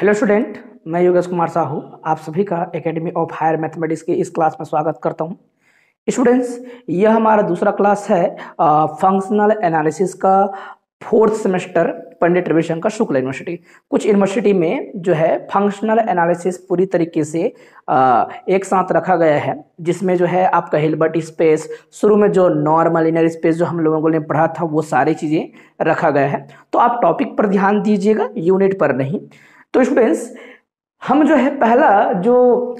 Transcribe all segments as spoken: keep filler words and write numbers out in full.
Hello student, मैं योगेश कुमार साहू आप सभी का एकेडमी ऑफ हायर मैथमेटिक्स के इस क्लास में स्वागत करता हूं। स्टूडेंट्स, यह हमारा दूसरा क्लास है फंक्शनल एनालिसिस का fourth semester Pandit Ravishankar Shukla university. कुछ यूनिवर्सिटी में जो है फंक्शनल एनालिसिस पूरी तरीके से आ, एक साथ रखा गया है, जिसमें जो है आपका हिल्बर्ट स्पेस, शुरू में जो नॉर्मल लिनियर स्पेस जो हम लोगों ने पढ़ा था वो सारी चीज़ें रखा गया है। तो आप टॉपिक पर ध्यान दीजिएगा, यूनिट पर नहीं। तो स्टूडेंट्स, हम जो है पहला जो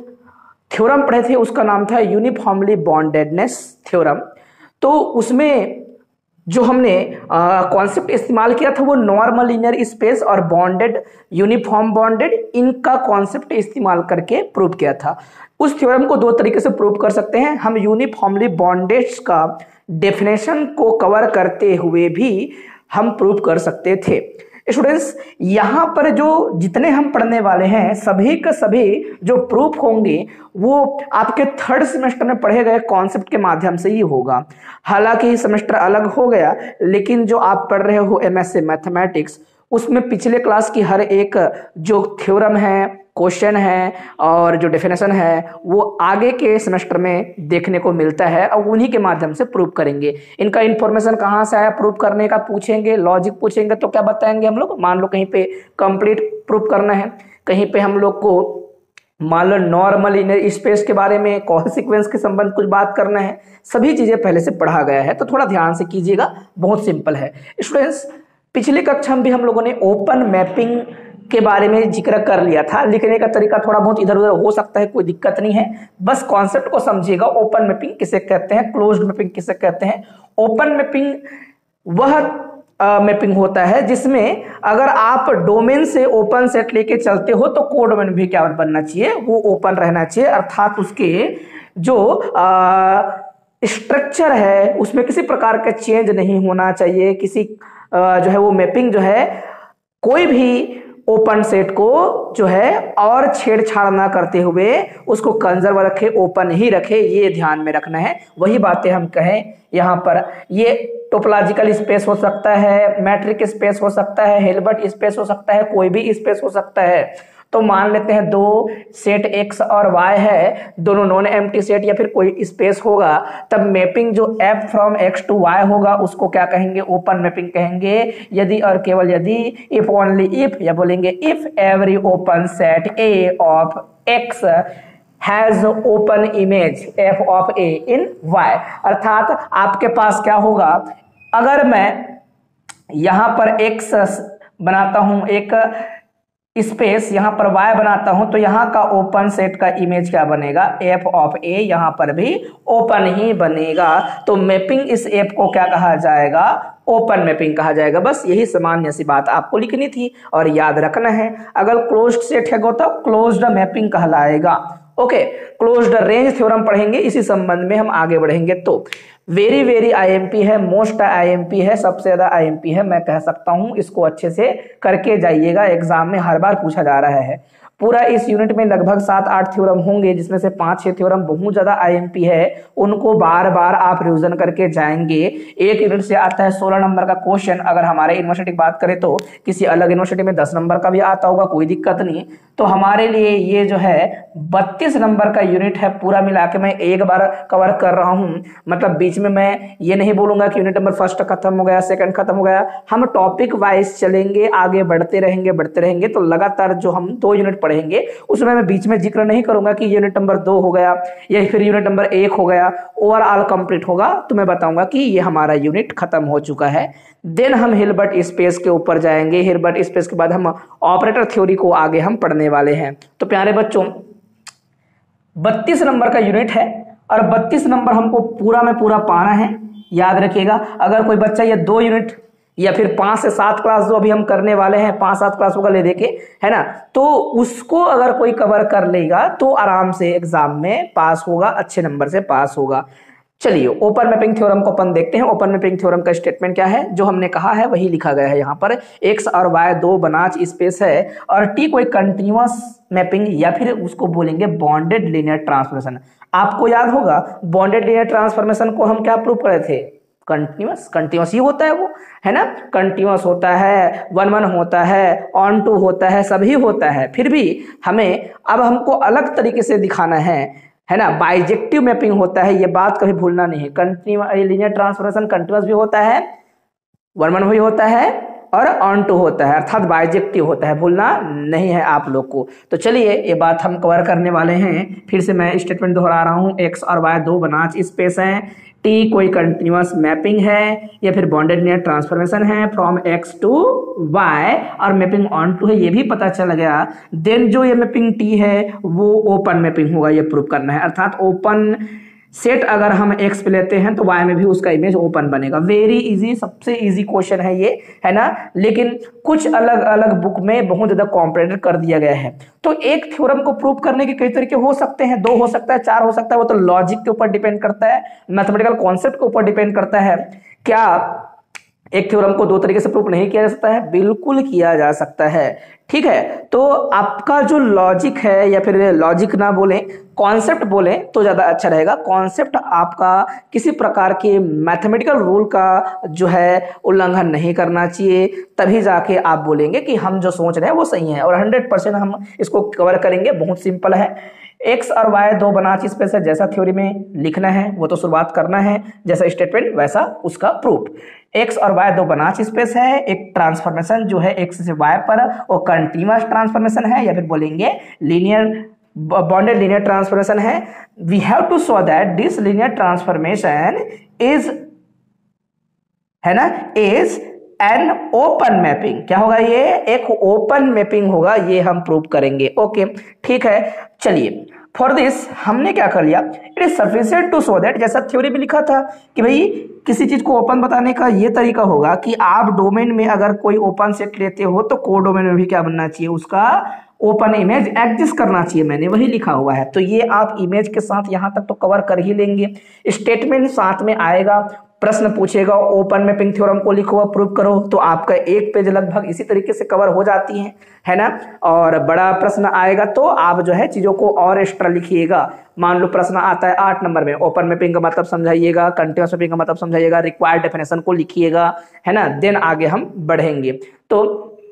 थ्योरम पढ़े थे उसका नाम था यूनिफॉर्मली बॉन्डेडनेस थ्योरम। तो उसमें जो हमने कॉन्सेप्ट इस्तेमाल किया था वो नॉर्मल लिनियर स्पेस और बॉन्डेड यूनिफॉर्म बॉन्डेड, इनका कॉन्सेप्ट इस्तेमाल करके प्रूव किया था। उस थ्योरम को दो तरीके से प्रूव कर सकते हैं। हम यूनिफॉर्मली बॉन्डेड का डेफिनेशन को कवर करते हुए भी हम प्रूव कर सकते थे। स्टूडेंट्स, यहाँ पर जो जितने हम पढ़ने वाले हैं सभी के सभी जो प्रूफ होंगे वो आपके थर्ड सेमेस्टर में पढ़े गए कॉन्सेप्ट के माध्यम से ही होगा। हालांकि सेमेस्टर अलग हो गया, लेकिन जो आप पढ़ रहे हो एमएससी मैथमेटिक्स, उसमें पिछले क्लास की हर एक जो थ्योरम है, क्वेश्चन है और जो डेफिनेशन है वो आगे के सेमेस्टर में देखने को मिलता है और उन्हीं के माध्यम से प्रूव करेंगे। इनका इंफॉर्मेशन कहाँ से आया प्रूव करने का पूछेंगे, लॉजिक पूछेंगे तो क्या बताएंगे हम लोग। मान लो कहीं पे कंप्लीट प्रूव करना है, कहीं पे हम लोग को मान लो नॉर्मल लिनियर स्पेस के बारे में, कॉन्सिक्वेंस के संबंध कुछ बात करना है, सभी चीजें पहले से पढ़ा गया है। तो थोड़ा ध्यान से कीजिएगा, बहुत सिंपल है। स्टूडेंट्स, पिछली कक्षा में भी हम लोगों ने ओपन मैपिंग के बारे में जिक्र कर लिया था। लिखने का तरीका थोड़ा बहुत इधर उधर हो सकता है, कोई दिक्कत नहीं है, बस कॉन्सेप्ट को समझिएगा। ओपन मैपिंग किसे कहते हैं, क्लोज्ड मैपिंग किसे कहते हैं। ओपन मैपिंग वह मैपिंग होता है जिसमें अगर आप डोमेन से ओपन सेट लेके चलते हो तो कोडोमेन भी क्या बनना चाहिए, वो ओपन रहना चाहिए। अर्थात उसके जो स्ट्रक्चर है उसमें किसी प्रकार का चेंज नहीं होना चाहिए। किसी आ, जो है वो मैपिंग जो है कोई भी ओपन सेट को जो है और छेड़छाड़ ना करते हुए उसको कंजर्व रखे, ओपन ही रखे, ये ध्यान में रखना है। वही बातें हम कहें यहाँ पर। ये टोपोलॉजिकल स्पेस हो सकता है, मैट्रिक स्पेस हो सकता है, हिल्बर्ट स्पेस हो सकता है, कोई भी स्पेस हो सकता है। तो मान लेते हैं दो सेट एक्स और वाई है, दोनों नॉन एम्प्टी सेट या फिर कोई स्पेस होगा, तब मैपिंग जो F from X to Y होगा उसको क्या कहेंगे, ओपन मैपिंग कहेंगे। यदि और केवल यदि, इफ ओनली इफ, या बोलेंगे if every open set A of X has open image F of A in Y. अर्थात आपके पास क्या होगा, अगर मैं यहां पर एक्स बनाता हूं, एक स्पेस यहाँ पर y बनाता हूं, तो यहाँ का ओपन सेट का इमेज क्या बनेगा, f ऑफ a, यहाँ पर भी ओपन ही बनेगा। तो मैपिंग इस f को क्या कहा जाएगा, ओपन मैपिंग कहा जाएगा। बस यही सामान्य सी बात आपको लिखनी थी और याद रखना है। अगर क्लोज्ड सेट है तो क्लोज्ड मैपिंग कहलाएगा। ओके, क्लोज्ड रेंज थ्योरम पढ़ेंगे, इसी संबंध में हम आगे बढ़ेंगे। तो वेरी वेरी आईएमपी है, मोस्ट आईएमपी है, सबसे ज्यादा आईएमपी है मैं कह सकता हूं। इसको अच्छे से करके जाइएगा, एग्जाम में हर बार पूछा जा रहा है। पूरा इस यूनिट में लगभग सात आठ थ्योरम होंगे, जिसमें से पांच छह थ्योरम बहुत ज्यादा आईएमपी है, उनको बार बार आप रिवीजन करके जाएंगे। एक यूनिट से आता है सोलह नंबर का क्वेश्चन। अगर हमारे यूनिवर्सिटी की बात करें तो किसी अलग यूनिवर्सिटी में दस नंबर का भी आता होगा, कोई दिक्कत नहीं। तो हमारे लिए ये जो है बत्तीस नंबर का यूनिट है, पूरा मिला के मैं एक बार कवर कर रहा हूं। मतलब बीच में मैं ये नहीं बोलूंगा कि यूनिट नंबर फर्स्ट खत्म हो गया, सेकंड खत्म हो गया। हम टॉपिक वाइज चलेंगे, आगे बढ़ते रहेंगे बढ़ते रहेंगे तो लगातार जो हम दो यूनिट पढ़ेंगे उसमें मैं बीच में जिक्र नहीं करूंगा कि यूनिट नंबर दो हो गया या फिर यूनिट नंबर एक हो गया, ओवरऑल कंप्लीट होगा तो मैं बताऊंगा कि ये हमारा यूनिट खत्म हो चुका है। देन हम हिल्बर्ट स्पेस के ऊपर जाएंगे। हिल्बर्ट स्पेस के बाद हम ऑपरेटर थ्योरी को आगे हम पढ़ने वाले हैं। तो प्यारे बच्चों, बत्तीस नंबर का यूनिट है और बत्तीस नंबर हमको पूरा में पूरा पाना है, याद रखिएगा। अगर कोई बच्चा ये दो यूनिट या फिर पांच से सात क्लास जो अभी हम करने वाले हैं, पांच सात क्लास होगा ले देके, है ना, तो उसको अगर कोई कवर कर लेगा तो आराम से एग्जाम में पास होगा, अच्छे नंबर से पास होगा। चलिए ओपन मैपिंग थ्योरम को अपन देखते हैं। ओपन मैपिंग थ्योरम का स्टेटमेंट क्या है, जो हमने कहा है वही लिखा गया है यहाँ पर। एक्स और वाई दो बनाच स्पेस है और टी कोई कंटिन्यूअस मैपिंग या फिर उसको बोलेंगे बॉन्डेड लीनियर ट्रांसफॉर्मेशन। आपको याद होगा बॉन्डेड लीनियर ट्रांसफॉर्मेशन को हम क्या प्रूव करे थे, कंटिन्यूअस कंटिन्यूअस ही होता है वो, है ना, कंटिन्यूअस होता है, वन वन होता है, ऑन टू होता है, सभी होता है। फिर भी हमें अब हमको अलग तरीके से दिखाना है है ना, बाइजेक्टिव मैपिंग होता है, ये बात कभी भूलना नहीं है। कंटिन्यूअस लीनियर ट्रांसफॉर्मेशन कंटिन्यूअस भी होता है, वन वन भी होता है और ऑन टू होता है, अर्थात बाइजेक्टिव होता है, भूलना नहीं है आप लोग को। तो चलिए ये बात हम कवर करने वाले हैं। फिर से मैं स्टेटमेंट दोहरा रहा हूँ, एक्स और वाई दो बनाच स्पेस हैं, टी कोई कंटिन्यूअस मैपिंग है या फिर बॉन्डेड लीनियर ट्रांसफॉर्मेशन है फ्रॉम एक्स टू वाई और मैपिंग ऑन टू है, ये भी पता चल गया। देन जो ये मैपिंग टी है वो ओपन मैपिंग होगा, ये प्रूव करना है, अर्थात ओपन सेट अगर हम एक्स पे लेते हैं तो वाई में भी उसका इमेज ओपन बनेगा। वेरी इजी, सबसे इजी क्वेश्चन है ये, है ना, लेकिन कुछ अलग अलग बुक में बहुत ज्यादा कॉम्प्लिकेटेड कर दिया गया है। तो एक थ्योरम को प्रूव करने के कई तरीके हो सकते हैं, दो हो सकता है, चार हो सकता है, वो तो लॉजिक के ऊपर डिपेंड करता है, मैथमेटिकल कॉन्सेप्ट के ऊपर डिपेंड करता है। क्या एक थ्योरम को दो तरीके से प्रूव नहीं किया जा सकता है? बिल्कुल किया जा सकता है, ठीक है। तो आपका जो लॉजिक है, या फिर लॉजिक ना बोलें, कॉन्सेप्ट बोलें तो ज्यादा अच्छा रहेगा। कॉन्सेप्ट आपका किसी प्रकार के मैथमेटिकल रूल का जो है उल्लंघन नहीं करना चाहिए, तभी जाके आप बोलेंगे कि हम जो सोच रहे हैं वो सही है, और हंड्रेड परसेंट हम इसको कवर करेंगे। बहुत सिंपल है, एक्स और वाई दो बनाच स्पेस है, जैसा थ्योरी में लिखना है वो तो शुरुआत करना है, जैसा स्टेटमेंट वैसा उसका प्रूफ। एक्स और वाई दो बनाच स्पेस है, एक ट्रांसफॉर्मेशन जो है एक्स से वाई पर वो कंटिन्यूअस ट्रांसफॉर्मेशन है, या फिर बोलेंगे लीनियर बॉन्डेड लीनियर ट्रांसफॉर्मेशन है। We have to show that this linear transformation is, है ना, इज एन ओपन मैपिंग। क्या होगा? ये एक ओपन मैपिंग होगा, ये हम प्रूव करेंगे। ओके, ठीक है। चलिए, फॉर दिस हमने क्या कर लिया, it is sufficient to show that, जैसा थ्योरी में लिखा था कि भाई किसी चीज को ओपन बताने का ये तरीका होगा कि आप डोमेन में अगर कोई ओपन सेट लेते हो तो को डोमेन में भी क्या बनना चाहिए, उसका ओपन इमेज एग्जिस्ट करना चाहिए, मैंने वही लिखा हुआ है। तो ये आप इमेज के साथ यहां तक तो कवर कर ही लेंगे। स्टेटमेंट साथ में आएगा, प्रश्न पूछेगा ओपन मैपिंग थ्योरम को लिखो, प्रूव करो, तो आपका एक पेज लगभग इसी तरीके से कवर हो जाती है, है ना। और बड़ा प्रश्न आएगा तो आप जो है चीजों को और एक्स्ट्रा लिखिएगा। मान लो प्रश्न आता है आठ नंबर में, ओपन मैपिंग का मतलब समझाइएगा, कंटिन्यूअस मैपिंग का मतलब समझाइएगा, रिक्वायर्ड डेफिनेशन को लिखिएगा, है ना। देन आगे हम बढ़ेंगे। तो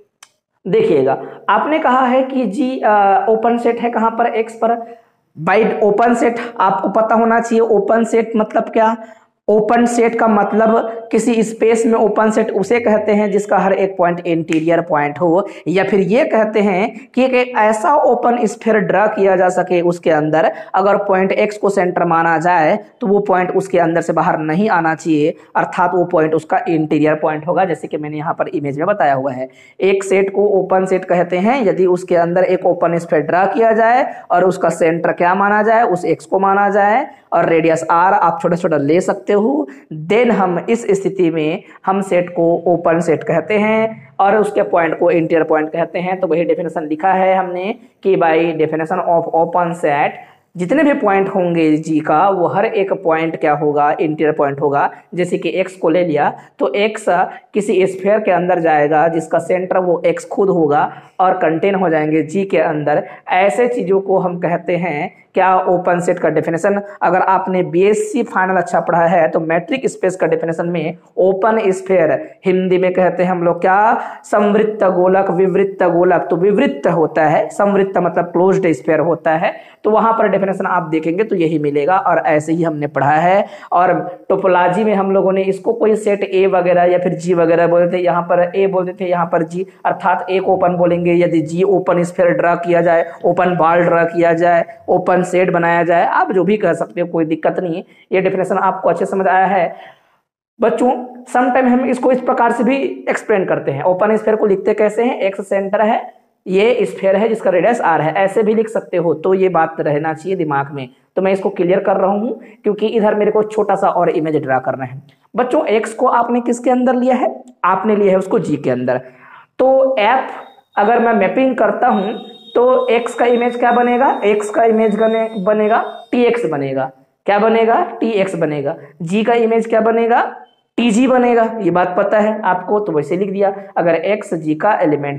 देखिएगा, आपने कहा है कि जी ओपन सेट है कहां पर, एक्स पर। बाय ओपन सेट आपको पता होना चाहिए, ओपन सेट मतलब क्या। ओपन सेट का मतलब किसी स्पेस में ओपन सेट उसे कहते हैं जिसका हर एक पॉइंट इंटीरियर पॉइंट हो, या फिर ये कहते हैं कि एक ऐसा ओपन स्फीयर ड्रा किया जा सके उसके अंदर अगर पॉइंट एक्स को सेंटर माना जाए तो वो पॉइंट उसके अंदर से बाहर नहीं आना चाहिए, अर्थात वो पॉइंट उसका इंटीरियर पॉइंट होगा, जैसे कि मैंने यहाँ पर इमेज में बताया हुआ है। एक सेट को ओपन सेट कहते हैं यदि उसके अंदर एक ओपन स्फीयर ड्रा किया जाए और उसका सेंटर क्या माना जाए, उस एक्स को माना जाए, और रेडियस आर आप छोटा छोटा ले सकते हो। देन हम इस स्थिति में हम सेट को ओपन सेट कहते हैं और उसके पॉइंट को इंटीरियर पॉइंट कहते हैं। तो वही डेफिनेशन लिखा है हमने कि by definition of open set जितने भी पॉइंट होंगे जी का, वो हर एक पॉइंट क्या होगा, इंटीरियर पॉइंट होगा। जैसे कि एक्स को ले लिया तो एक्स किसी स्फीयर के अंदर जाएगा जिसका सेंटर वो एक्स खुद होगा और कंटेन हो जाएंगे जी के अंदर। ऐसे चीजों को हम कहते हैं क्या, ओपन सेट का डेफिनेशन। अगर आपने बीएससी फाइनल अच्छा पढ़ा है तो मैट्रिक स्पेस का डेफिनेशन में ओपन स्फीयर हिंदी में कहते हैं हम लोग क्या, संवृत्त गोलक, विवृत्त गोलक। तो विवृत्त होता है, संवृत्त मतलब क्लोज्ड स्फीयर होता है। तो वहां पर डेफिनेशन आप देखेंगे तो यही मिलेगा, और ऐसे ही हमने पढ़ा है। और टोपोलॉजी में हम लोगों ने इसको कोई सेट ए वगैरह या फिर जी वगैरह बोलते थे, यहाँ पर ए बोलते थे, यहाँ पर जी, अर्थात एक ओपन बोलेंगे यदि जी ओपन स्फीयर ड्रा किया जाए, ओपन बॉल ड्रा किया जाए, ओपन सेट बनाया जाए, आप जो भी कह सकते हो, कोई दिक्कत नहीं है। ये डेफिनेशन आपको अच्छे समझ आया है बच्चों। सम टाइम हम इसको इस प्रकार से भी एक्सप्लेन करते हैं। ओपन स्फीयर को लिखते कैसे हैं, एक्स सेंटर है, ये स्फीयर है जिसका रेडियस आर है, ऐसे भी लिख सकते हो। तो ये बात रहना चाहिए दिमाग में। तो मैं इसको क्लियर कर रहा हूं क्योंकि इधर मेरे को छोटा सा और इमेज ड्रा करना है। बच्चों एक्स को आपने किसके अंदर लिया है, आपने लिया है उसको जी के अंदर। तो एफ अगर मैं मैपिंग करता हूं तो x का इमेज क्या बनेगा, x का इमेज बनेगा tx बनेगा। क्या बनेगा, tx बनेगा। g का इमेज क्या बनेगा, tg बनेगा। ये बात पता है आपको तो वैसे लिख दिया। अगर x g का एलिमेंट है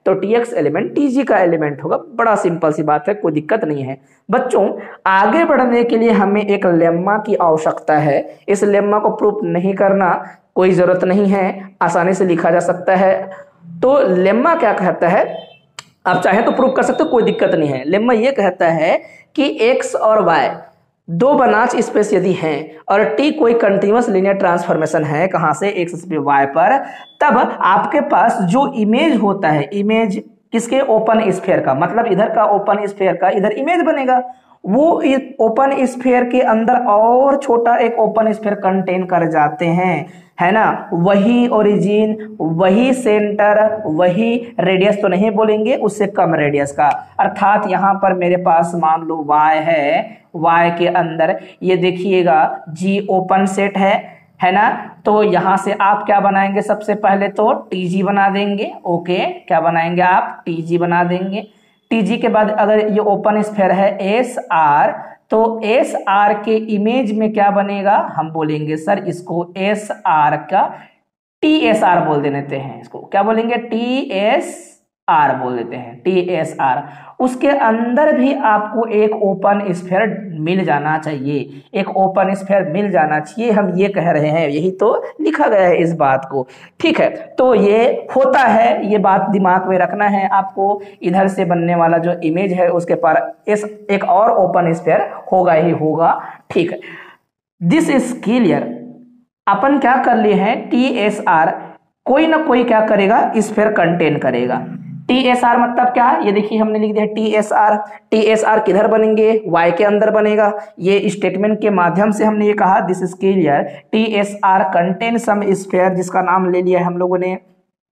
तो T X element T G का एलिमेंट होगा। बड़ा सिंपल सी बात है, कोई दिक्कत नहीं है। बच्चों आगे बढ़ने के लिए हमें एक लेम्मा की आवश्यकता है। इस लेम्मा को प्रूफ नहीं करना कोई जरूरत नहीं है, आसानी से लिखा जा सकता है। तो लेम्मा क्या कहता है, आप चाहे तो प्रूफ कर सकते हो, कोई दिक्कत नहीं है। लेम्मा ये कहता है कि एक्स और वाई दो बनाच स्पेस यदि हैं और टी कोई कंटिन्यूअस लीनियर ट्रांसफॉर्मेशन है, कहां से, एक्स से वाई पर, तब आपके पास जो इमेज होता है, इमेज किसके, ओपन स्फीयर का, मतलब इधर का ओपन स्फीयर का इधर इमेज बनेगा। वो ओपन स्फीयर के अंदर और छोटा एक ओपन स्फीयर कंटेन कर जाते हैं, है ना। वही ओरिजिन, वही सेंटर, वही रेडियस तो नहीं बोलेंगे, उससे कम रेडियस का। अर्थात यहां पर मेरे पास मान लो y है, y के अंदर ये देखिएगा G ओपन सेट है, है ना। तो यहां से आप क्या बनाएंगे, सबसे पहले तो टी जी बना देंगे। ओके, क्या बनाएंगे आप, टी जी बना देंगे। टी जी के बाद अगर ये ओपन स्फीयर है एस आर, तो एस आर के इमेज में क्या बनेगा, हम बोलेंगे सर इसको एस आर का टी एस आर बोल देते हैं। इसको क्या बोलेंगे, टी एस आर बोल देते हैं, टी एस आर। उसके अंदर भी आपको एक ओपन स्फीयर मिल जाना चाहिए, एक ओपन स्फीयर मिल जाना चाहिए, हम ये कह रहे हैं, यही तो लिखा गया है इस बात को। ठीक है, तो ये होता है, ये बात दिमाग में रखना है आपको। इधर से बनने वाला जो इमेज है उसके पर इस एक और ओपन स्फीयर होगा ही होगा। ठीक है, दिस इज क्लियर। अपन क्या कर लिए हैं, टी एस आर कोई ना कोई क्या करेगा, स्फीयर कंटेन करेगा। टी एस आर मतलब क्या, ये देखिए हमने लिख दिया T S R. T S R किधर बनेंगे, y के अंदर बनेगा। ये स्टेटमेंट के माध्यम से हमने ये कहा, this is clear, T S R contain some sphere, जिसका नाम ले लिया है हम लोगों ने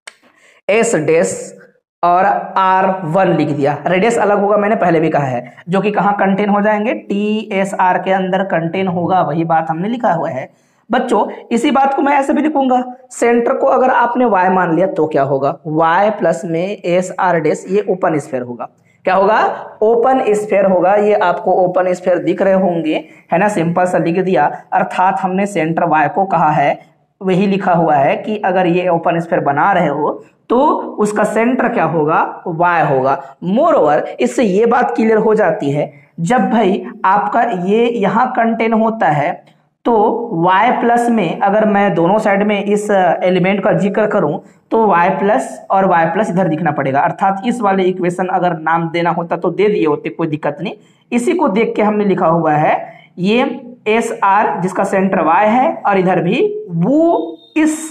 एस डेस और आर वन लिख दिया। रेडियस अलग होगा, मैंने पहले भी कहा है, जो कि कहाँ कंटेन हो जाएंगे, टी एस आर के अंदर कंटेन होगा, वही बात हमने लिखा हुआ है। बच्चों इसी बात को मैं ऐसे भी लिखूंगा, सेंटर को अगर आपने y मान लिया तो क्या होगा, y प्लस में एस आर डेस, ये ओपन स्फीयर होगा। क्या होगा, ओपन स्फीयर होगा। ये आपको ओपन स्फीयर दिख रहे होंगे, है ना, सिंपल सा लिख दिया। अर्थात हमने सेंटर y को कहा है, वही लिखा हुआ है कि अगर ये ओपन स्फीयर बना रहे हो तो उसका सेंटर क्या होगा, y होगा। मोर ओवर इससे ये बात क्लियर हो जाती है, जब भाई आपका ये यहाँ कंटेन होता है तो y प्लस में अगर मैं दोनों साइड में इस एलिमेंट का जिक्र करूं तो y प्लस और y प्लस इधर दिखना पड़ेगा। अर्थात इस वाले इक्वेशन अगर नाम देना होता तो दे दिए होते, कोई दिक्कत नहीं। इसी को देख के हमने लिखा हुआ है ये एस आर जिसका सेंटर y है, और इधर भी वो इस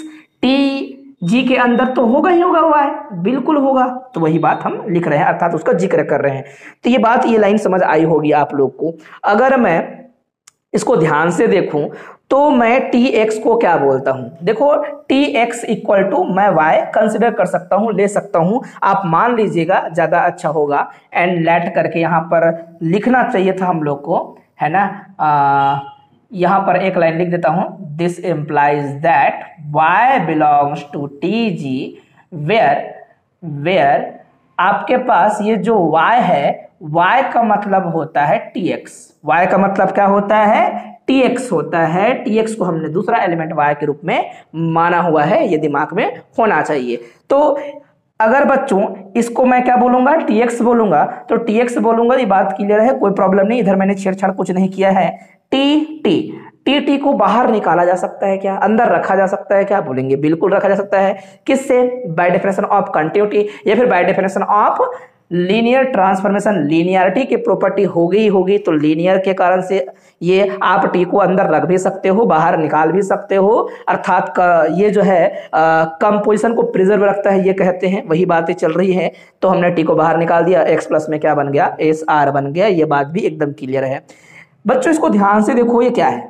टी जी के अंदर तो होगा ही होगा, y बिल्कुल होगा। तो वही बात हम लिख रहे हैं, अर्थात उसका जिक्र कर रहे हैं। तो ये बात, ये लाइन समझ आई होगी आप लोग को। अगर मैं इसको ध्यान से देखूं तो मैं टी एक्स को क्या बोलता हूं, देखो टी एक्स इक्वल टू मैं y कंसिडर कर सकता हूं, ले सकता हूं, आप मान लीजिएगा, ज्यादा अच्छा होगा। एंड लेट करके यहां पर लिखना चाहिए था हम लोग को, है ना। आ, यहां पर एक लाइन लिख देता हूं, this implies that y belongs to T G where where आपके पास ये जो y है, y का मतलब होता है tx, y का मतलब क्या होता है, tx होता है। tx को हमने दूसरा एलिमेंट y के रूप में माना हुआ है, ये दिमाग में होना चाहिए। तो अगर बच्चों इसको मैं क्या बोलूंगा, tx बोलूंगा, तो tx बोलूंगा, ये बात क्लियर है, कोई प्रॉब्लम नहीं, इधर मैंने छेड़छाड़ कुछ नहीं किया है। टी टी टी टी को बाहर निकाला जा सकता है क्या, अंदर रखा जा सकता है क्या, बोलेंगे बिल्कुल रखा जा सकता है। किससे, बाय डेफिनेशन ऑफ कंटिन्यूटी या फिर by definition of linear transformation. Linearity की प्रॉपर्टी होगी ही होगी, तो लीनियर के कारण से ये आप टी को अंदर रख भी सकते हो, बाहर निकाल भी सकते हो। अर्थात ये जो है कंपोजिशन को प्रिजर्व रखता है, ये कहते हैं, वही बातें चल रही है। तो हमने टी को बाहर निकाल दिया, एक्स प्लस में क्या बन गया, एस आर बन गया। ये बात भी एकदम क्लियर है। बच्चों इसको ध्यान से देखो, ये क्या है।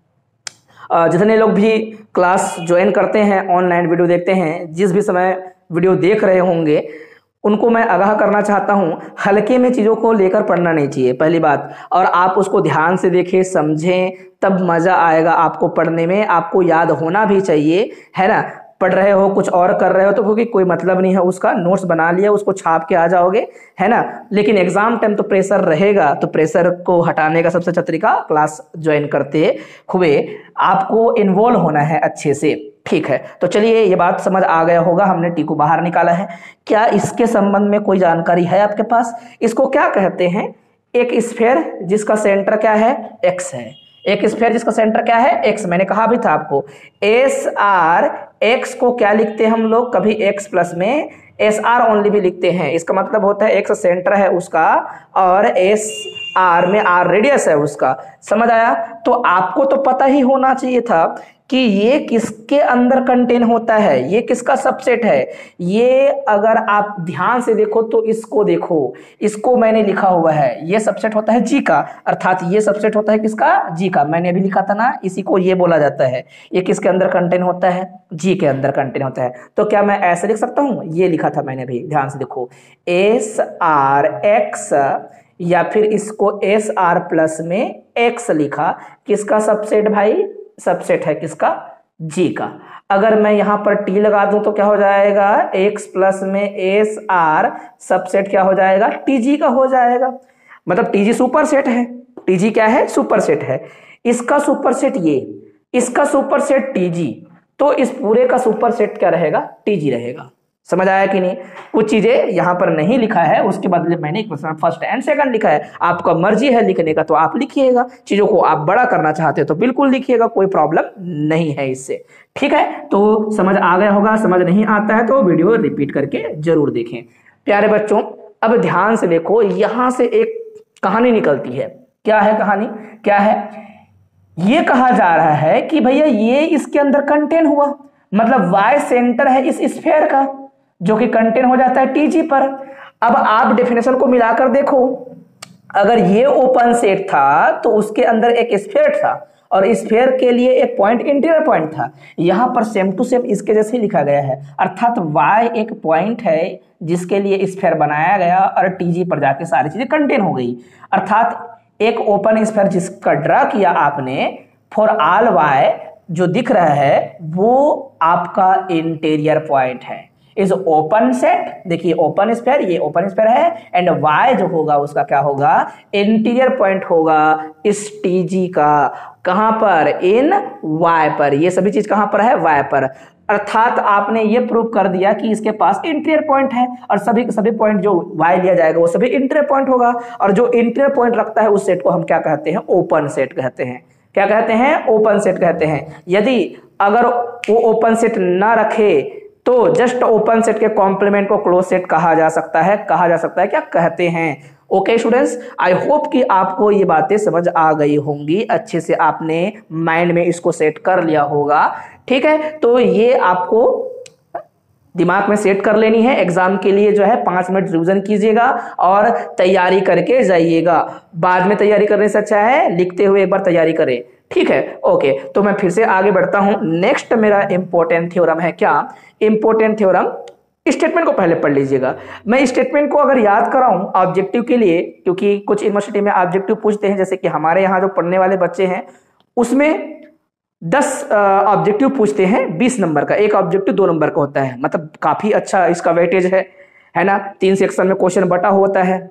जितने लोग भी क्लास ज्वाइन करते हैं, ऑनलाइन वीडियो देखते हैं, जिस भी समय वीडियो देख रहे होंगे, उनको मैं आगाह करना चाहता हूं, हल्के में चीज़ों को लेकर पढ़ना नहीं चाहिए, पहली बात। और आप उसको ध्यान से देखें, समझें, तब मज़ा आएगा आपको पढ़ने में। आपको याद होना भी चाहिए, है ना। पढ़ रहे हो, कुछ और कर रहे हो तो क्योंकि कोई मतलब नहीं है उसका, नोट्स बना लिया, उसको छाप के आ जाओगे, है ना। लेकिन एग्जाम टाइम तो प्रेशर रहेगा, तो प्रेशर को हटाने का सबसे अच्छा तरीका, क्लास ज्वाइन करते हुए आपको इन्वॉल्व होना है अच्छे से, ठीक है, तो चलिए ये बात समझ आ गया होगा, हमने टी को बाहर निकाला है। क्या इसके संबंध में कोई जानकारी है आपके पास? इसको क्या कहते हैं? एक स्फीयर जिसका सेंटर क्या है? एक्स है। एक स्फीयर जिसका सेंटर क्या है? एक्स। मैंने कहा भी था आपको, एस आर एक्स को क्या लिखते हैं हम लोग? कभी एक्स प्लस में एस आर ओनली भी लिखते हैं। इसका मतलब होता है एक्स सेंटर है उसका और एस आर में आर रेडियस है उसका। समझ आया? तो आपको तो पता ही होना चाहिए था कि ये किसके अंदर कंटेन होता है, ये किसका सबसेट है। ये अगर आप ध्यान से देखो तो इसको देखो, इसको मैंने लिखा हुआ है, ये सबसेट होता है जी का, अर्थात ये सबसेट होता है किसका? जी का। मैंने अभी लिखा था ना, इसी को ये बोला जाता है। ये किसके अंदर कंटेन होता है? जी के अंदर कंटेन होता है। तो क्या मैं ऐसे लिख सकता हूं? ये लिखा था मैंने भी, ध्यान से देखो, एस आर एक्स, या फिर इसको एस आर प्लस में एक्स लिखा, किसका सबसेट भाई? सबसेट है किसका? जी का। अगर मैं यहां पर टी लगा दूं तो क्या हो जाएगा? एक्स प्लस में एस आर सबसेट क्या हो जाएगा? टीजी का हो जाएगा। मतलब टीजी सुपर सेट है। टीजी क्या है? सुपर सेट है। इसका सुपर सेट ये, इसका सुपर सेट टीजी, तो इस पूरे का सुपर सेट क्या रहेगा? टीजी रहेगा। समझ आया कि नहीं? कुछ चीजें यहां पर नहीं लिखा है, उसके बदले मैंने फर्स्ट एंड सेकंड लिखा है। आपका मर्जी है लिखने का तो आप लिखिएगा, चीजों को आप बड़ा करना चाहते हो तो बिल्कुल लिखिएगा, कोई प्रॉब्लम नहीं है इससे। ठीक है, तो समझ आ गया होगा। समझ नहीं आता है तो वीडियो रिपीट करके जरूर देखें। प्यारे बच्चों, अब ध्यान से देखो, यहां से एक कहानी निकलती है। क्या है कहानी? क्या है? ये कहा जा रहा है कि भैया ये इसके अंदर कंटेन हुआ, मतलब वाई सेंटर है इस स्फीयर का, जो कि कंटेन हो जाता है टीजी पर। अब आप डेफिनेशन को मिलाकर देखो, अगर ये ओपन सेट था तो उसके अंदर एक स्फीयर था और स्फीयर के लिए एक पॉइंट इंटीरियर पॉइंट था। यहां पर सेम टू सेम इसके जैसे ही लिखा गया है, अर्थात y एक पॉइंट है जिसके लिए स्फीयर बनाया गया और टीजी पर जाके सारी चीजें कंटेन हो गई। अर्थात एक ओपन स्फीयर जिसका ड्रा किया आपने, फॉर ऑल y जो दिख रहा है वो आपका इंटीरियर पॉइंट है। इस ओपन सेट, देखिए ओपन स्फीयर, ये ओपन स्फीयर है, एंड y जो होगा उसका क्या होगा? इंटीरियर पॉइंट होगा इस टीजी का। कहां पर? इन y पर। ये सभी चीज कहां पर है? y पर। अर्थात आपने ये प्रूव कर दिया कि इसके पास इंटीरियर पॉइंट है और सभी सभी पॉइंट जो y लिया जाएगा वो सभी इंटीरियर पॉइंट होगा, और जो इंटीरियर पॉइंट रखता है उस सेट को हम क्या कहते हैं? ओपन सेट कहते हैं। क्या कहते हैं? ओपन सेट कहते हैं। यदि अगर वो ओपन सेट ना रखे तो जस्ट ओपन सेट के कॉम्प्लीमेंट को क्लोज सेट कहा जा सकता है। कहा जा सकता है क्या? कहते हैं। ओके स्टूडेंट्स, आई होप कि आपको ये बातें समझ आ गई होंगी, अच्छे से आपने माइंड में इसको सेट कर लिया होगा। ठीक है, तो ये आपको दिमाग में सेट कर लेनी है। एग्जाम के लिए जो है पांच मिनट रिवीजन कीजिएगा और तैयारी करके जाइएगा। बाद में तैयारी करने से अच्छा है लिखते हुए एक बार तैयारी करें। ठीक है, ओके, तो मैं फिर से आगे बढ़ता हूं। नेक्स्ट मेरा इंपॉर्टेंट थ्योरम है। क्या इंपॉर्टेंट थ्योरम? स्टेटमेंट को पहले पढ़ लीजिएगा। मैं स्टेटमेंट को अगर याद कराऊं ऑब्जेक्टिव के लिए, क्योंकि कुछ यूनिवर्सिटी में ऑब्जेक्टिव पूछते हैं, जैसे कि हमारे यहाँ जो पढ़ने वाले बच्चे हैं उसमें दस ऑब्जेक्टिव पूछते हैं, बीस नंबर का। एक ऑब्जेक्टिव दो नंबर का होता है, मतलब काफी अच्छा इसका वेटेज है, है ना? तीन सेक्शन में क्वेश्चन बटा होता है।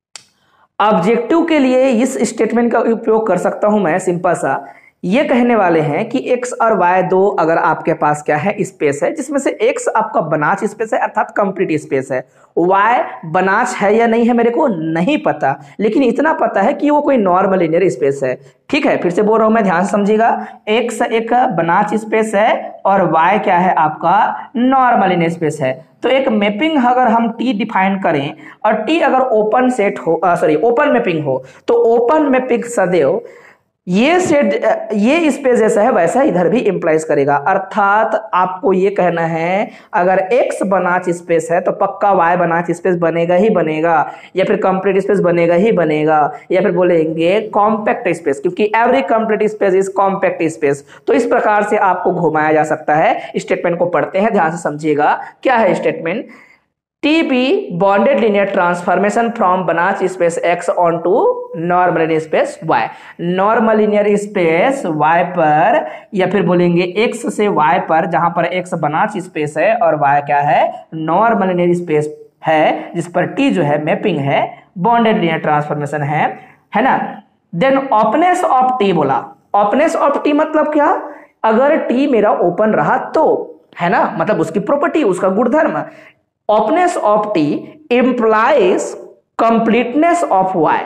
ऑब्जेक्टिव के लिए इस स्टेटमेंट का उपयोग कर सकता हूं मैं। सिंपल सा ये कहने वाले हैं कि x और y दो अगर आपके पास क्या है? स्पेस है, जिसमें से x आपका बनाच स्पेस है, अर्थात कंप्लीट स्पेस है। y बनाच है या नहीं है मेरे को नहीं पता, लेकिन इतना पता है कि वो कोई नॉर्मल लिनियर स्पेस है। ठीक है, फिर से बोल रहा हूं मैं, ध्यान से समझिएगा। x एक बनाच स्पेस है और y क्या है? आपका नॉर्मल लिनियर स्पेस है। तो एक मैपिंग अगर हम t डिफाइन करें और t अगर ओपन सेट हो, सॉरी ओपन मैपिंग हो, तो ओपन मैपिंग सदैव ये सेट, ये स्पेस जैसा है वैसा इधर भी इंप्लाइज करेगा। अर्थात आपको ये कहना है अगर x बनाच स्पेस है तो पक्का y बनाच स्पेस बनेगा ही बनेगा, या फिर कंप्लीट स्पेस बनेगा ही बनेगा, या फिर बोलेंगे कॉम्पैक्ट स्पेस, क्योंकि every complete space is compact space. तो इस प्रकार से आपको घुमाया जा सकता है। स्टेटमेंट को पढ़ते हैं, ध्यान से समझिएगा। क्या है statement? T be bonded linear transformation from Banach space X onto normal linear space Y। Normal linear space Y पर, या फिर बोलेंगे X से Y पर, जहां पर X बनाच स्पेस है और Y क्या है? नॉर्मल लिनियर स्पेस है, जिस पर T जो है मैपिंग है, बॉन्डेड लिनियर ट्रांसफॉर्मेशन है, है ना? देन ओपनेस ऑफ T बोला। ओपनेस ऑफ T मतलब क्या? अगर टी मेरा ओपन रहा तो, है ना, मतलब उसकी प्रॉपर्टी, उसका गुणधर्म। Openness of T implies completeness of Y.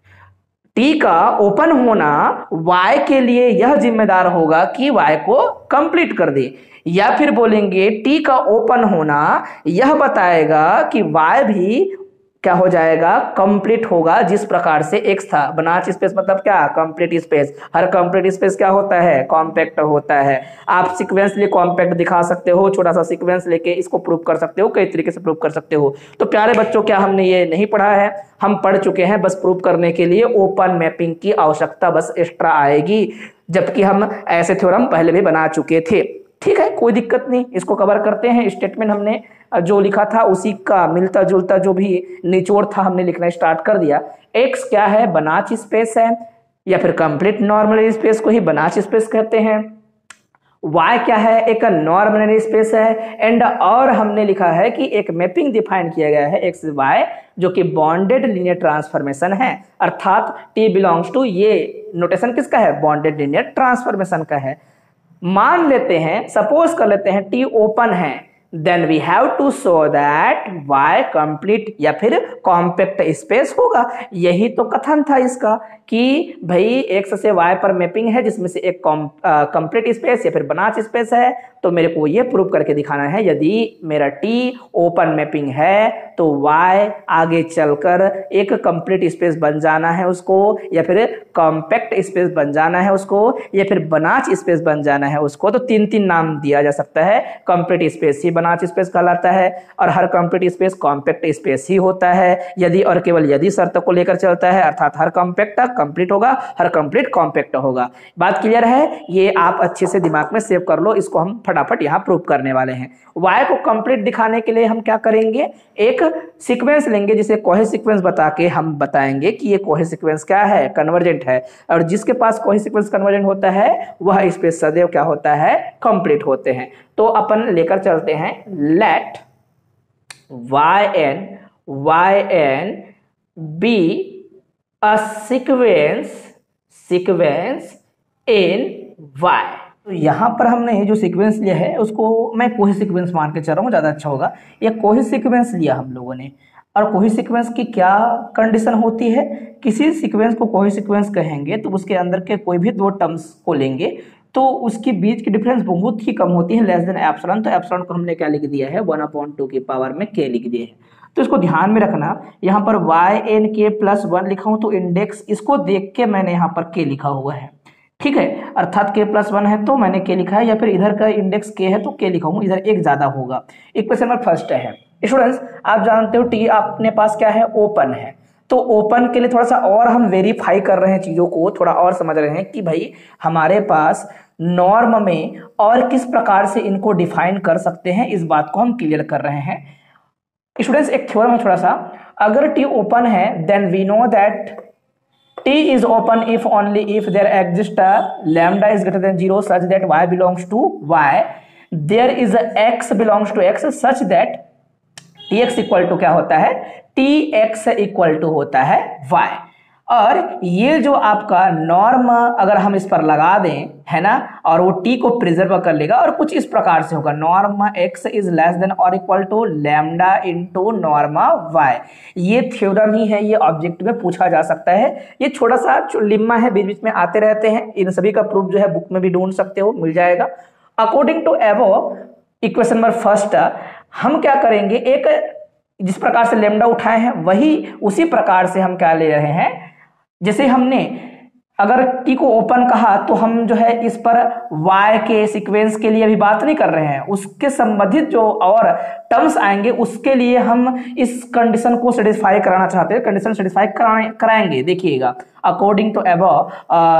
T का ओपन होना y के लिए यह जिम्मेदार होगा कि y को कंप्लीट कर दे, या फिर बोलेंगे टी का ओपन होना यह बताएगा कि y भी क्या हो जाएगा, कंप्लीट होगा, जिस प्रकार से x था। बनाच स्पेस मतलब क्या, कंप्लीट स्पेस। हर कंप्लीट स्पेस क्या होता है, कॉम्पैक्ट होता है। आप सीक्वेंसली कॉम्पैक्ट दिखा सकते हो, छोटा सा सीक्वेंस लेके इसको प्रूव कर सकते हो, कई तरीके से प्रूव कर सकते हो। तो प्यारे बच्चों, क्या हमने ये नहीं पढ़ा है? हम पढ़ चुके हैं, बस प्रूव करने के लिए ओपन मैपिंग की आवश्यकता बस एक्स्ट्रा आएगी, जबकि हम ऐसे थ्योरम पहले भी बना चुके थे। ठीक है, कोई दिक्कत नहीं, इसको कवर करते हैं। स्टेटमेंट हमने जो लिखा था उसी का मिलता जुलता जो भी निचोड़ था हमने लिखना स्टार्ट कर दिया। एक्स क्या है, बनाच स्पेस है, या फिर कंप्लीट नॉर्मल स्पेस को ही बनाच स्पेस कहते हैं। वाई क्या है, एक नॉर्मल स्पेस है। एंड और हमने लिखा है कि एक मैपिंग डिफाइन किया गया है एक्स वाई, जो कि बॉन्डेड लीनियर ट्रांसफॉर्मेशन है, अर्थात टी बिलोंग्स टू, ये नोटेशन किसका है, बॉन्डेड लीनियर ट्रांसफॉर्मेशन का है। मान लेते हैं, सपोज कर लेते हैं टी ओपन है, then we have to show that y complete या फिर कॉम्पैक्ट स्पेस होगा। यही तो कथन था इसका कि भाई x से y पर मैपिंग है जिसमें से एक कंप्लीट स्पेस या फिर बनाच स्पेस है, तो मेरे को ये प्रूव करके दिखाना है यदि मेरा t ओपन मैपिंग है तो y आगे चलकर एक कंप्लीट स्पेस बन जाना है उसको, या फिर कॉम्पैक्ट स्पेस बन जाना है उसको, या फिर बनाच स्पेस बन जाना है उसको। तो तीन तीन नाम दिया जा सकता है। कंप्लीट स्पेस ही बनाच स्पेस कहलाता है, और हर कंप्लीट स्पेस कॉम्पैक्ट स्पेस ही होता है यदि और केवल यदि शर्त को लेकर चलता है, अर्थात हर कॉम्पैक्ट कंप्लीट होगा, हर कंप्लीट कॉम्पैक्ट होगा। बात क्लियर है? ये आप अच्छे से दिमाग में सेव कर लो, इसको हम फटाफट यहाँ प्रूव करने वाले हैं। y को कंप्लीट दिखाने के लिए हम क्या करेंगे, एक सीक्वेंस लेंगे जिसे कोहे सीक्वेंस बता के हम बताएंगे कि ये कोहे सीक्वेंस क्या है, कन्वर्जेंट है, और जिसके पास कोहे सीक्वेंस कन्वर्जेंट होता है वह स्पेस सदैव क्या होता है, कंप्लीट होते हैं। तो अपन लेकर चलते हैं, let Y N Y N be a sequence sequence in Y. तो यहाँ पर हमने जो सीक्वेंस लिया है उसको मैं कोही सीक्वेंस मान के चल रहा हूँ, ज़्यादा अच्छा होगा। ये कोही सीक्वेंस लिया हम लोगों ने, और कोही सीक्वेंस की क्या कंडीशन होती है, किसी सीक्वेंस को कोही सीक्वेंस कहेंगे तो उसके अंदर के कोई भी दो टर्म्स को लेंगे तो उसकी बीच की डिफरेंस बहुत ही कम होती है, लेस देन एप्सिलॉन। तो एप्सिलॉन को हमने क्या लिख दिया है, वन अपॉन टू की पावर में के लिख दिए है। तो इसको ध्यान में रखना, यहाँ पर y n k plus one लिखा हूँ तो इंडेक्स इसको देख के मैंने यहाँ पर के लिखा हुआ है, ठीक है, अर्थात के प्लस वन है तो मैंने के लिखा है, या फिर इधर का इंडेक्स के है तो के लिखा हूँ, इधर एक ज्यादा होगा। इक्वेशन नंबर फर्स्ट है स्टूडेंट्स, आप जानते हो टी अपने पास क्या है, ओपन है। तो ओपन के लिए थोड़ा सा और हम वेरीफाई कर रहे हैं, चीजों को थोड़ा और समझ रहे हैं कि भाई हमारे पास नॉर्म में और किस प्रकार से इनको डिफाइन कर सकते हैं, इस बात को हम क्लियर कर रहे हैं। स्टूडेंट्स एक थ्योरम है थोड़ा सा, अगर टी ओपन है then we know that T is open if only if there exists a lambda is greater than zero such that y belongs to y, there is a x belongs to x such that tx equal to क्या होता है, tx equal to होता है y। और ये जो आपका norm अगर हम इस पर लगा दें, है ना, और वो टी को प्रिजर्व कर लेगा और कुछ इस प्रकार से होगा, norm x is less than और equal to lambda into norm y. ये थ्योरम ही है, ये ऑब्जेक्ट में पूछा जा सकता है। ये छोटा सा लिम्मा है, बीच बीच में आते रहते हैं, इन सभी का प्रूफ जो है बुक में भी ढूंढ सकते हो, मिल जाएगा। According to above equation number first हम क्या करेंगे, एक जिस प्रकार से लैम्डा उठाए हैं वही उसी प्रकार से हम क्या ले रहे हैं, जैसे हमने अगर टी को ओपन कहा तो हम जो है इस पर y के सीक्वेंस के लिए अभी बात नहीं कर रहे हैं, उसके संबंधित जो और टर्म्स आएंगे उसके लिए हम इस कंडीशन को सेटिस्फाई कराना चाहते हैं, कंडीशन सेटिस्फाई कराएंगे। देखिएगा, according to above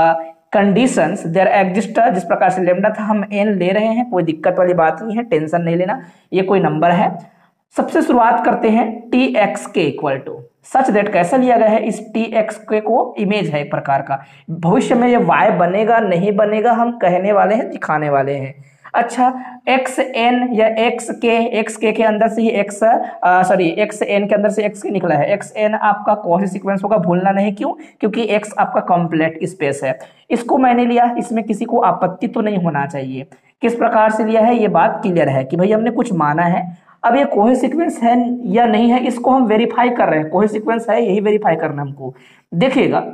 conditions there exist, जिस प्रकार से लेमडा था हम n ले रहे हैं, कोई दिक्कत वाली बात नहीं है, टेंशन नहीं लेना, ये कोई नंबर है। सबसे शुरुआत करते हैं टी एक्स के इक्वल टू सच दैट, कैसा लिया गया है, इस टी एक्स के को इमेज है एक प्रकार का, भविष्य में ये y बनेगा नहीं बनेगा हम कहने वाले हैं, दिखाने वाले हैं। अच्छा, एक्स एन या एक्स के, एक्स के के अंदर से ही एक्स सॉरी एक्स एन के अंदर से एक्स के निकला है। एक्स एन आपका कौन सी सीक्वेंस होगा भूलना नहीं, क्यों? क्योंकि एक्स आपका कंप्लीट स्पेस है। इसको मैंने लिया, इसमें किसी को आपत्ति तो नहीं होना चाहिए। किस प्रकार से लिया है ये बात क्लियर है कि भाई हमने कुछ माना है। अब ये कोई सीक्वेंस है या नहीं है इसको हम वेरीफाई कर रहे हैं। कोई सीक्वेंस है यही वेरीफाई करना हमको। देखिएगा,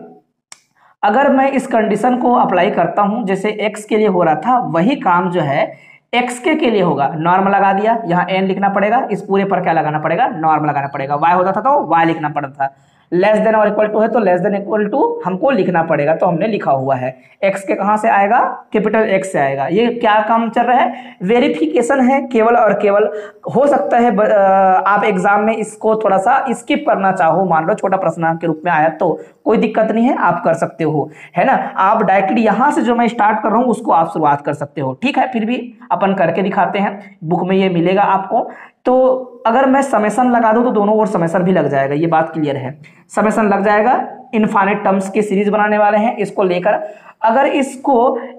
अगर मैं इस कंडीशन को अप्लाई करता हूं जैसे x के लिए हो रहा था, वही काम जो है एक्स के के लिए होगा। नॉर्म लगा दिया, यहाँ n लिखना पड़ेगा, इस पूरे पर क्या लगाना पड़ेगा? नॉर्म लगाना पड़ेगा। y होता था तो y लिखना पड़ता था। लेस देन और इक्वल टू है तो लेस देन इक्वल टू हमको लिखना पड़ेगा, तो हमने लिखा हुआ है। x के कहां से आएगा? कैपिटल X से आएगा। ये क्या काम चल रहा है? वेरिफिकेशन है केवल और केवल। हो सकता है आप एग्जाम में इसको थोड़ा सा स्किप करना चाहो, मान लो छोटा प्रश्न के रूप में आया तो कोई दिक्कत नहीं है, आप कर सकते हो, है ना। आप डायरेक्टली यहां से जो मैं स्टार्ट कर रहा हूं उसको आप शुरुआत कर सकते हो, ठीक है। फिर भी अपन करके दिखाते हैं, बुक में ये मिलेगा आपको। तो अगर मैं समेशन लगा दूं तो दोनों ओर समेशन भी लग जाएगा, ये बात क्लियर है। समेशन लग जाएगा, इनफाइनाइट टर्म्स की सीरीज बनाने वाले हैं इसको लेकर। अगर इसको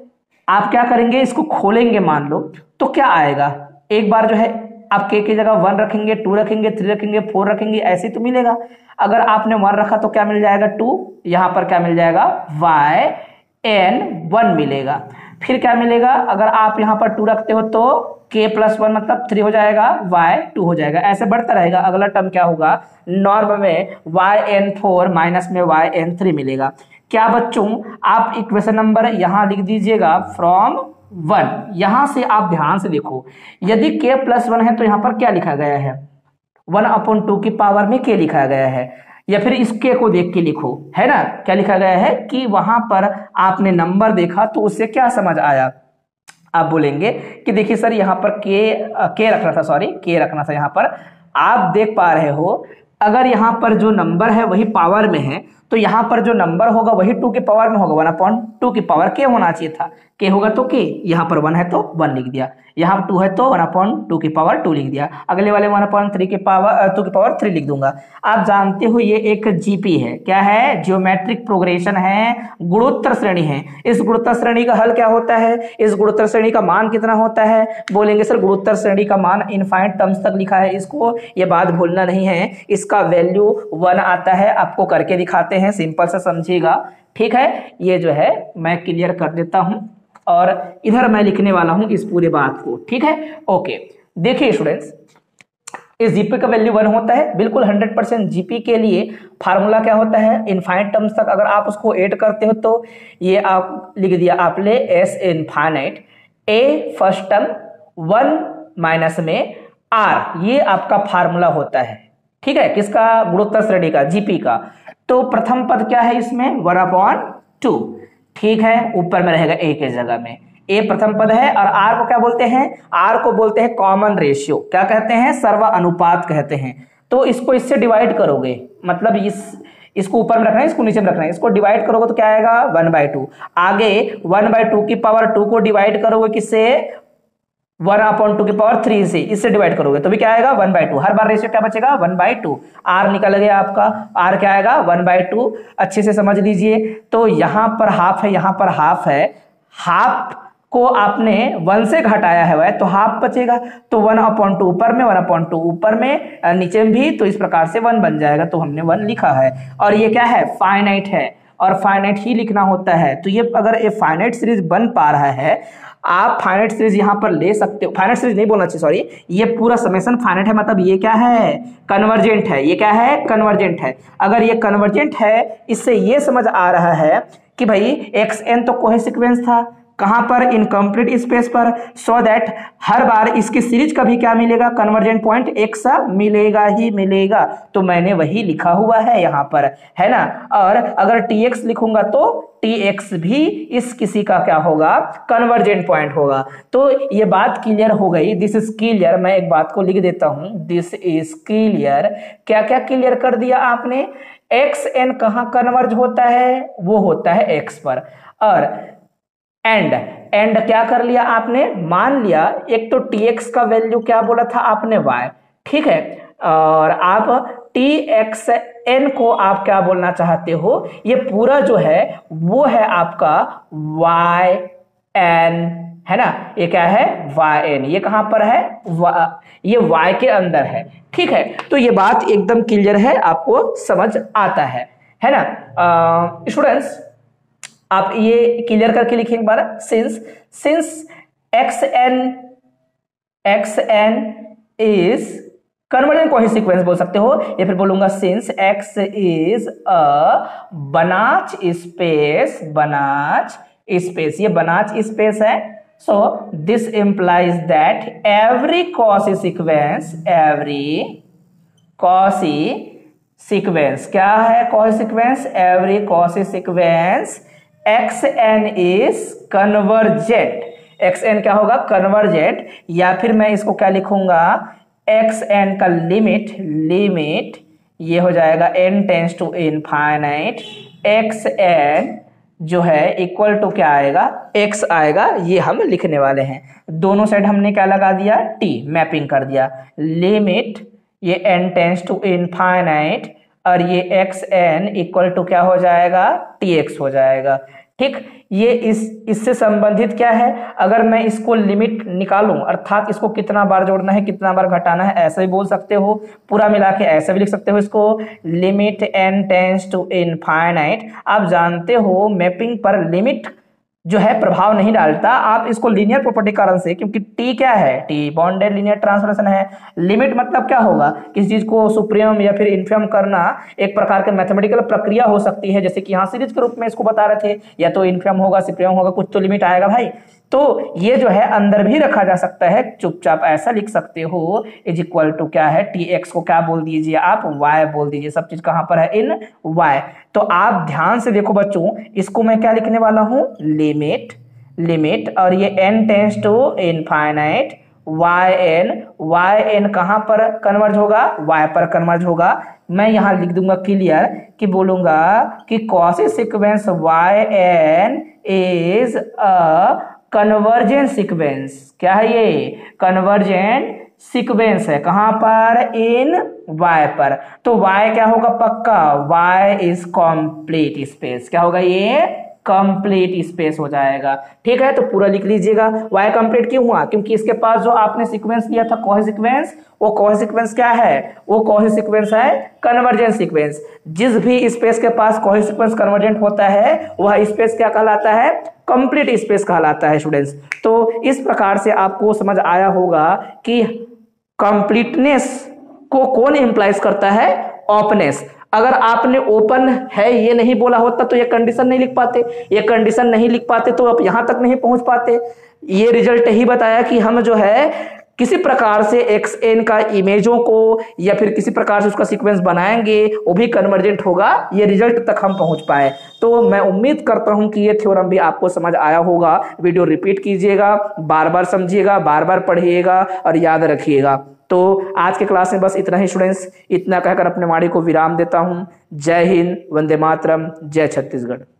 आप क्या करेंगे, इसको खोलेंगे मान लो, तो क्या आएगा? एक बार जो है आप के की जगह वन रखेंगे, टू रखेंगे, थ्री रखेंगे, फोर रखेंगे, ऐसे तो मिलेगा। अगर आपने वन रखा तो क्या मिल जाएगा? टू। यहां पर क्या मिल जाएगा? वाई एन वन मिलेगा। फिर क्या मिलेगा? अगर आप यहां पर टू रखते हो तो k प्लस वन मतलब थ्री हो जाएगा, y टू हो जाएगा, ऐसे बढ़ता रहेगा। अगला टर्म क्या होगा? नॉर्म में y n फोर माइनस में y n थ्री मिलेगा। क्या बच्चों, आप इक्वेशन नंबर यहां लिख दीजिएगा फ्रॉम वन। यहां से आप ध्यान से देखो, यदि k प्लस वन है तो यहां पर क्या लिखा गया है? वन अपॉन टू की पावर में k लिखा गया है। या फिर इस k को देख के लिखो, है ना। क्या लिखा गया है कि वहां पर आपने नंबर देखा तो उससे क्या समझ आया? आप बोलेंगे कि देखिए सर यहाँ पर के के रखना था, सॉरी के रखना था। यहाँ पर आप देख पा रहे हो, अगर यहाँ पर जो नंबर है वही पावर में है तो यहाँ पर जो नंबर होगा वही टू के पावर में होगा। वन अपॉन टू की पावर के होना चाहिए था, के होगा तो के। यहाँ पर वन है तो वन लिख दिया, यहाँ टू है तो वन अपॉन टू की पावर टू लिख दिया, अगले वाले वन अपॉन थ्री की पावर टू की पावर थ्री लिख दूंगा। आप जानते हो ये एक जीपी है। क्या है? ज्योमेट्रिक प्रोग्रेशन है, गुणोत्तर श्रेणी है। इस गुणोत्तर श्रेणी का हल क्या होता है? इस गुणोत्तर श्रेणी का मान कितना होता है? बोलेंगे सर गुणोत्तर श्रेणी का मान इनफाइनाइट टर्म्स तक लिखा है इसको, ये बात भूलना नहीं है। इसका वैल्यू वन आता है, आपको करके दिखाते हैं, सिंपल से समझिएगा, ठीक है। ये जो है मैं क्लियर कर देता हूं और इधर मैं लिखने वाला हूं इस पूरे बात को, ठीक है। ओके, देखिए स्टूडेंट्स, इस जीपी का वैल्यू वन होता है, बिल्कुल हंड्रेड परसेंट। जीपी के लिए फार्मूला क्या होता है? इनफाइनाइट टर्म्स तक अगर आप उसको ऐड करते हो तो ये आप लिख दिया आपने S infinite, a first term one minus में आर, ये आपका फार्मूला होता है, ठीक है। किसका? गुणोत्तर श्रेणी का, जीपी का। तो प्रथम पद क्या है इसमें? वन अपॉन टू, ठीक है। ऊपर में रहेगा ए के जगह में, ए प्रथम पद है। और आर को क्या बोलते हैं? आर को बोलते हैं कॉमन रेशियो। क्या कहते हैं? सर्व अनुपात कहते हैं। तो इसको इससे डिवाइड करोगे, मतलब इस इसको ऊपर में रखना है, इसको नीचे में रखना है। इसको डिवाइड करोगे तो क्या आएगा? One by two. आगे वन बाई टू की पावर टू को डिवाइड करोगे किससे? वन अपॉन टू की पावर थ्री से, इससे डिवाइड करोगे तो भी क्या आएगा? One by two. हर बार रेशियो क्या बचेगा? One by to. आर निकल गया आपका, आर क्या आएगा? One by two. अच्छे से समझ लीजिए। तो यहां पर हाफ है, यहां पर हाफ है, हाफ को आपने वन से घटाया है वह, तो हाफ बचेगा। तो वन अपॉन टू ऊपर में, वन अपॉन टू ऊपर में, नीचे में भी, तो इस प्रकार से वन बन जाएगा। तो हमने वन लिखा है। और ये क्या है? फाइनाइट है, और फाइनाइट ही लिखना होता है। तो ये अगर ये फाइनाइट सीरीज बन पा रहा है, आप फाइनाइट सीरीज यहां पर ले सकते हो। फाइनाइट सीरीज नहीं बोलना चाहिए, सॉरी, ये पूरा समेशन फाइनाइट है, मतलब ये क्या है? कन्वर्जेंट है। ये क्या है? कन्वर्जेंट है। अगर ये कन्वर्जेंट है, इससे ये समझ आ रहा है कि भाई एक्स एन तो कोई सीक्वेंस था, कहां पर? इनकम्प्लीट स्पेस पर। सो दैट हर बार इसकी सीरीज का भी क्या मिलेगा? कन्वर्जेंट पॉइंट एक्स मिलेगा ही मिलेगा। तो मैंने वही लिखा हुआ है यहां पर, है ना। और अगर टी एक्स लिखूंगा तो टी एक्स भी इस किसी का क्या होगा? कन्वर्जेंट पॉइंट होगा। तो ये बात क्लियर हो गई। This is clear. मैं एक बात को लिख देता हूं, दिस इज क्लियर। क्या क्या क्लियर कर दिया आपने? एक्स एन कहां कन्वर्ज होता है? वो होता है एक्स पर। और एंड एंड क्या कर लिया आपने? मान लिया एक तो टी एक्स का वैल्यू क्या बोला था आपने? y, ठीक है। और आप टी एक्स एन को आप क्या बोलना चाहते हो? ये पूरा जो है वो है आपका y n, है ना, ये क्या है वाई एन, ये कहां पर है वा, ये वाई के अंदर है। ठीक है, तो ये बात एकदम क्लियर है, आपको समझ आता है है ना स्टूडेंट्स। आप ये क्लियर करके लिखिए एक बार, since since x n x n is convergent coefficient बोल सकते हो, या फिर बोलूंगा since x is a Banach space, Banach space, ये बनाच स्पेस है। So this implies that every Cauchy sequence, every Cauchy sequence क्या है, Cauchy sequence, every Cauchy sequence x n is convergent, x n क्या होगा convergent, या फिर मैं इसको क्या लिखूंगा एक्स एन का लिमिट, लिमिट ये हो जाएगा n tends to infinite, x n जो है इक्वल टू क्या आएगा एक्स आएगा, ये हम लिखने वाले हैं। दोनों साइड हमने क्या लगा दिया टी, मैपिंग कर दिया, लिमिट ये एन टेंस टू इनफाइनाइट और ये एक्स एन इक्वल टू क्या हो जाएगा टी एक्स हो जाएगा। ठीक, ये इस इससे संबंधित क्या है, अगर मैं इसको लिमिट निकालूं अर्थात इसको कितना बार जोड़ना है कितना बार घटाना है ऐसा भी बोल सकते हो, पूरा मिला के ऐसा भी लिख सकते हो इसको, limit n tends to infinite. आप जानते हो मैपिंग पर लिमिट जो है प्रभाव नहीं डालता, आप इसको लीनियर प्रॉपर्टी कारण से, क्योंकि टी क्या है टी बॉन्डेड लीनियर ट्रांसफॉर्मेशन है, लिमिट मतलब क्या होगा किसी चीज को सुप्रीम या फिर इन्फियम करना एक प्रकार के मैथमेटिकल प्रक्रिया हो सकती है, जैसे कि यहाँ सीरीज के रूप में इसको बता रहे थे, या तो इन्फियम होगा सुप्रीम होगा, कुछ तो लिमिट आएगा भाई। तो ये जो है अंदर भी रखा जा सकता है, चुपचाप ऐसा लिख सकते हो इज इक्वल टू क्या है टी एक्स को क्या बोल दीजिए आप वाई बोल दीजिए, सब चीज कहां पर है इन वाई। तो आप ध्यान से देखो बच्चों, इसको मैं क्या लिखने वाला हूं लिमिट, लिमिट और ये n tends to infinite y N, Y n कहां पर कन्वर्ज होगा y पर कन्वर्ज होगा। मैं यहां लिख दूंगा क्लियर कि बोलूंगा कि Cauchy sequence y n is a convergent sequence, क्या है ये कन्वर्जेंट सीक्वेंस है, कहां पर इन y पर। तो y क्या होगा पक्का, y इज कंप्लीट स्पेस, क्या होगा ये कंप्लीट स्पेस हो जाएगा। ठीक है, तो पूरा लिख लीजिएगा। y कंप्लीट क्यों हुआ, क्योंकि इसके पास जो आपने सीक्वेंस लिया था कॉसी सीक्वेंस, वो कॉसी सीक्वेंस क्या है, वो कॉसी सीक्वेंस है कन्वर्जेंट सीक्वेंस। जिस भी स्पेस के पास कॉसी सीक्वेंस कन्वर्जेंट होता है वह स्पेस क्या कहलाता है कंप्लीट स्पेस कहलाता है स्टूडेंट्स। तो इस प्रकार से आपको समझ आया होगा कि कंप्लीटनेस को कौन इंप्लाइज करता है, ओपननेस। अगर आपने ओपन है ये नहीं बोला होता तो ये कंडीशन नहीं लिख पाते, ये कंडीशन नहीं लिख पाते तो आप यहां तक नहीं पहुंच पाते। ये रिजल्ट ही बताया कि हम जो है किसी प्रकार से एक्स एन का इमेजों को या फिर किसी प्रकार से उसका सीक्वेंस बनाएंगे वो भी कन्वर्जेंट होगा, ये रिजल्ट तक हम पहुंच पाए। तो मैं उम्मीद करता हूं कि ये थ्योरम भी आपको समझ आया होगा। वीडियो रिपीट कीजिएगा, बार बार समझिएगा, बार बार पढ़िएगा और याद रखिएगा। तो आज के क्लास में बस इतना ही स्टूडेंट्स, इतना कहकर अपने वाणी को विराम देता हूं। जय हिंद, वंदे मातरम, जय छत्तीसगढ़।